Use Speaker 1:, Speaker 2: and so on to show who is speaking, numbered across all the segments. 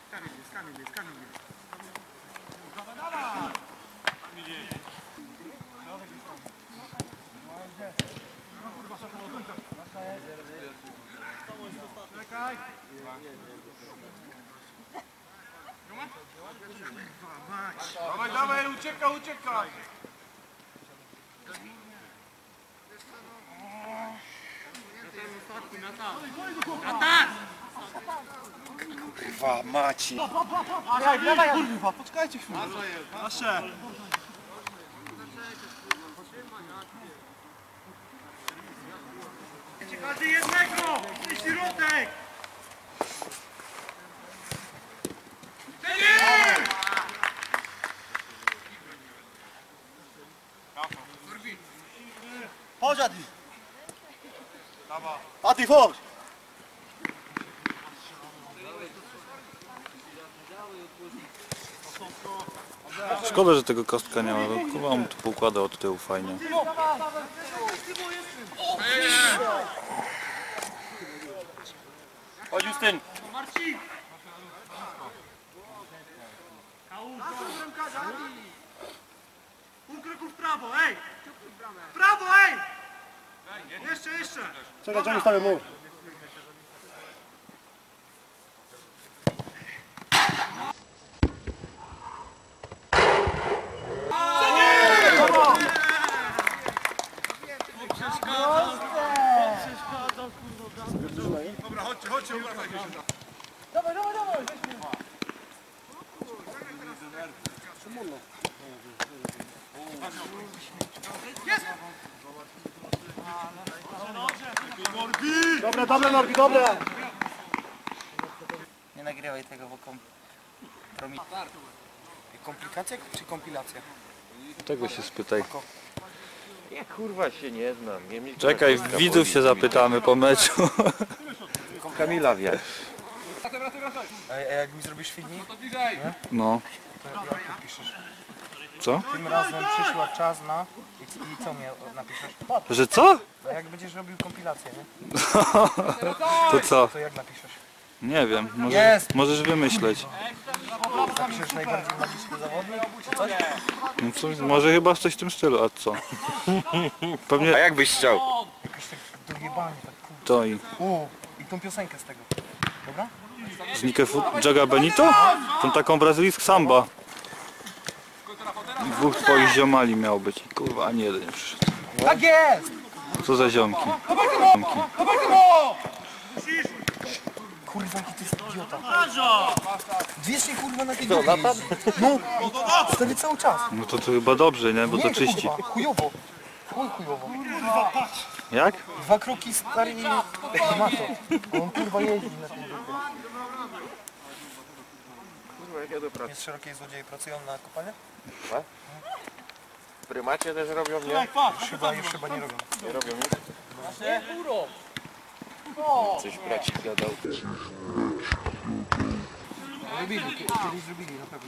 Speaker 1: Dawaj, dawaj, uciekaj, uciekaj!
Speaker 2: Kurwa, Maci!
Speaker 1: Dawaj, kurwa, poczekajcie chwilę. Nasze! Każdy jednego! I środek! Chodź, Adi! Adi, chodź!
Speaker 3: Szkoda, że tego kostka nie ma, bo kurwa on tu poukłada od tyłu fajnie.
Speaker 2: Chodź, Justyn!
Speaker 1: Marcin! Pół kroku w prawo, ej! W prawo, ej! Jeszcze, jeszcze!
Speaker 4: Czekaj, Johnny, stawię mu.
Speaker 1: Dobra, chodźcie, chodźcie, obracajcie się.
Speaker 4: Dawaj, dawaj, dawaj! Dobre, dobre, Norbi, dobre!
Speaker 2: Nie nagrywaj tego, bo komplikacja czy kompilacja?
Speaker 3: Tego się spytaj.
Speaker 5: Ja kurwa się nie znam. Nie mnie
Speaker 3: Czekaj, widzów się zapytamy po meczu.
Speaker 5: Kamila wie.
Speaker 2: A jak mi zrobisz filmik,
Speaker 3: No.
Speaker 2: to jak piszesz?
Speaker 3: Co?
Speaker 2: Tym razem przyszła czas na... I co mnie napiszesz?
Speaker 3: Że co?
Speaker 2: A jak będziesz robił kompilację, nie?
Speaker 3: To co?
Speaker 2: To jak napiszesz?
Speaker 3: Nie wiem,
Speaker 2: Jest!
Speaker 3: możesz wymyśleć.
Speaker 2: Napiszesz najbardziej magiczny zawodnik, czy coś?
Speaker 3: No co, może chyba coś w tym stylu, a co?
Speaker 5: A
Speaker 3: Pewnie
Speaker 5: jak byś chciał?
Speaker 2: Jakoś tak dojebanie, tak kurwa.
Speaker 3: to i
Speaker 2: I tą piosenkę z tego. Dobra?
Speaker 3: z Joga Benito? Tą taką brazylijską samba. Dwóch twoich ziomali miał być. I kurwa, ani jeden nie przyszedł.
Speaker 2: Tak jest!
Speaker 3: Co za ziomki?
Speaker 2: Kurwa, jaki ty jest idiota. Wiecznie kurwa na tej górze jeździ. No, stary cały czas.
Speaker 3: No to chyba dobrze, nie? Bo to czyści.
Speaker 2: Kurwa, chujowo. Chuj chujowo.
Speaker 3: Jak?
Speaker 2: 2 kroki stary i ma to. On kurwa jeździ na tej drodze. Jest szerokie złodzieje pracują na kopalniach?
Speaker 5: W prymacie też robią, nie?
Speaker 2: Już chyba nie robią.
Speaker 5: Nie robią nic? Coś bracik gadał.
Speaker 2: Robili, kiedyś zrobili na pewno.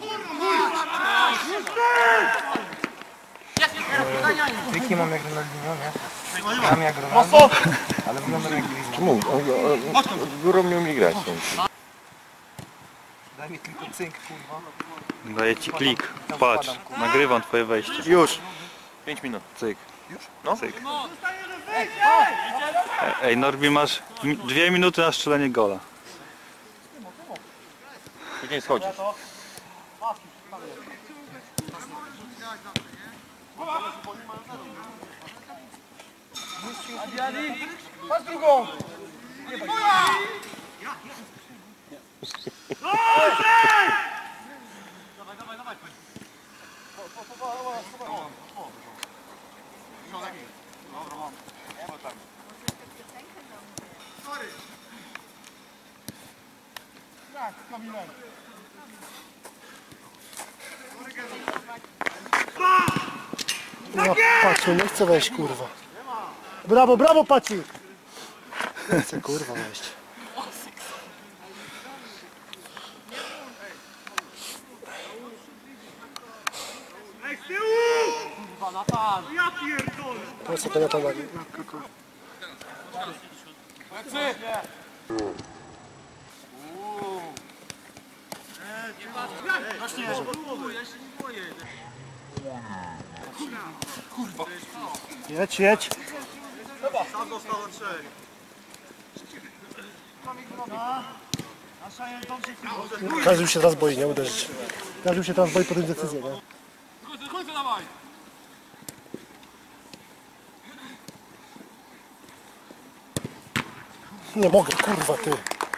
Speaker 2: Triki mam jak Ronaldinho, nie? Mam jak Ronaldo, ale wyglądam jak Griezmann.
Speaker 5: Mów, górą nie umie grać.
Speaker 2: Daj mi tylko cynk, kurwa.
Speaker 3: Daję ci klik. Patrz, nagrywam twoje wejście.
Speaker 5: Już! 5 minut.
Speaker 3: Cyk.
Speaker 2: Już?
Speaker 5: No.
Speaker 3: Cyk. Ej, Norbi, masz 2 minuty na strzelenie gola.
Speaker 5: Później schodzisz.
Speaker 2: Patrz drugą!
Speaker 4: No, Paciu, nie chcę wejść, kurwa. Brawo, brawo, Paci! Nie chcę, kurwa, wejść.
Speaker 1: Ej, z tyłu! Kurwa, Natan! Ja pierdolę!
Speaker 4: Po co to ja to robię? Jedź, jedź.
Speaker 2: Sam dostał od 3.
Speaker 4: Każdy się teraz boi, nie uderzyć. Każdy się teraz boi podjąć decyzję, nie?
Speaker 1: Końca dawaj!
Speaker 4: Nie mogę, kurwa ty.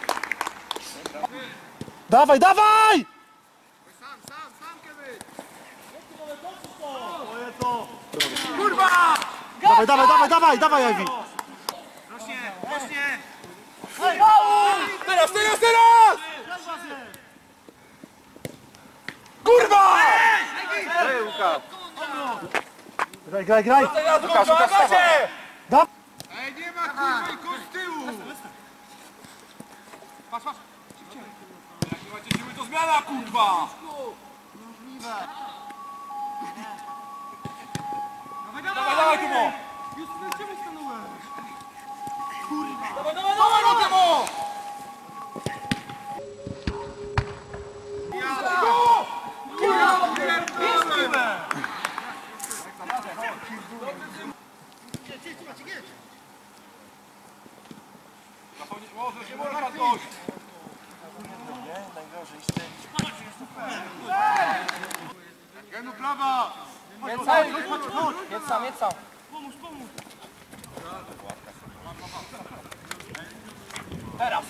Speaker 4: Dawaj, dawaj!
Speaker 1: Kurwa!
Speaker 4: Dawaj, dawaj, dawaj, dawaj, dawaj, Ivy.
Speaker 2: Rośnie, rośnie!
Speaker 1: Teraz, teraz, teraz! Kurwa!
Speaker 5: Ej, Łukasz!
Speaker 4: Graj, graj, graj.
Speaker 1: Łukasz, wstawaj!
Speaker 2: Ej, nie ma kurwa i koń z tyłu!
Speaker 1: Patrz, patrz! Jak nie macie siły, to zmiana, kurwa! Dawaj, dawaj, Tymo! Dawaj, dawaj, dawaj, no, Tymo! Możesz, nie można dojść!
Speaker 2: Janu prawa!
Speaker 6: Jedź sam, jedź sam.
Speaker 1: Teraz!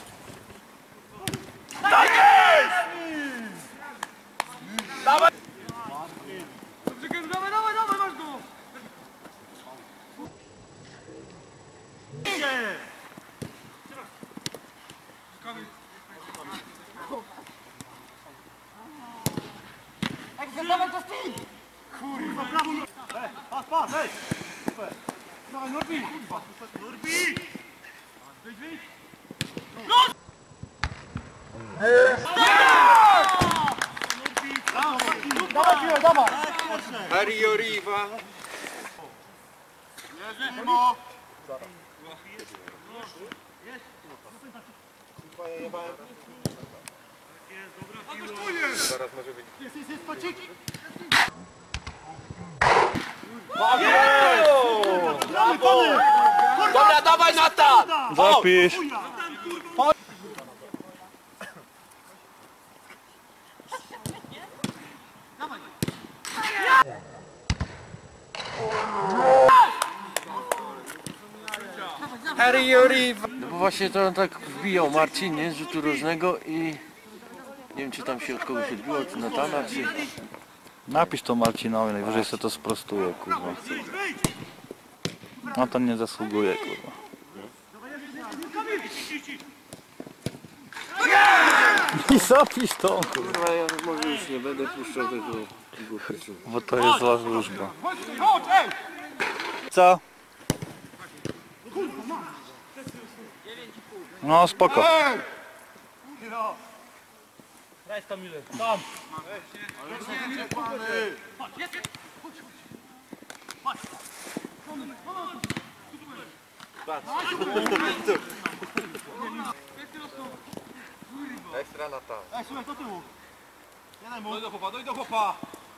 Speaker 1: Dawaj, dawaj, dawaj, masz go!
Speaker 6: Dawaj to stój!
Speaker 4: Pas, pas, hej. Dawaj, Norbi.
Speaker 2: Norbi!
Speaker 4: Dawaj, piłę, dawaj.
Speaker 5: Mario Riva!
Speaker 2: Mimo!
Speaker 5: Zaraz może być.
Speaker 4: Jest pacik.
Speaker 1: Dobra, dawaj, Natan!
Speaker 3: Zapisz.
Speaker 5: Mario Riva!
Speaker 6: No bo właśnie to on tak wbijał Marcin, nie? Z rzutu rożnego i... Nie wiem czy tam się od kogoś odbiło, czy Natana, czy...
Speaker 3: Napisz to Marcinowi, najwyżej sobie to sprostuje, kurwa. No to nie zasługuje, kurwa. I zapisz to, kurwa.
Speaker 6: Kurwa, ja może już nie będę puszczał tego głupicu.
Speaker 3: Bo to jest zła wróżba.
Speaker 1: Chodź, ej!
Speaker 3: Co? No spoko.
Speaker 5: Ekstra na tam.
Speaker 2: Ej, słuchaj, do tyłu!
Speaker 1: Doj do chłopa, doj do chłopa!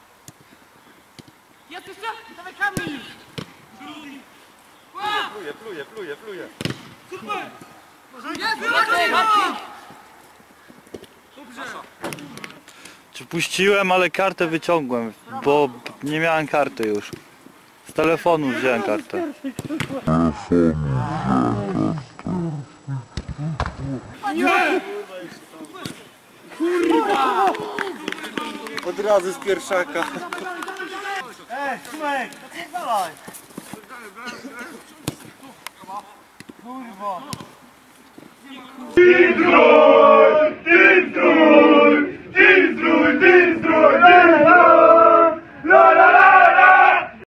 Speaker 5: Pluje.
Speaker 3: Czy puściłem, ale kartę wyciągłem, bo nie miałem karty już. Z telefonu wziąłem kartę.
Speaker 5: Od razu z pierwszaka.
Speaker 2: Ej, słuchaj! Dawaj! Kurwa!